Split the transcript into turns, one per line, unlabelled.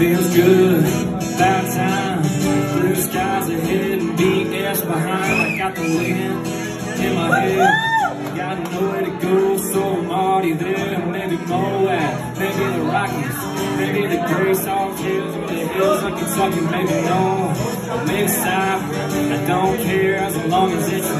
feels good, about time. Blue skies ahead and BS behind. I got the wind in my head, got nowhere to go, so I'm already there. Maybe Moab, maybe the Rockies, maybe the Gray Salt Hills, or the hills of Kentucky, maybe no, maybe south. I don't care as long as it's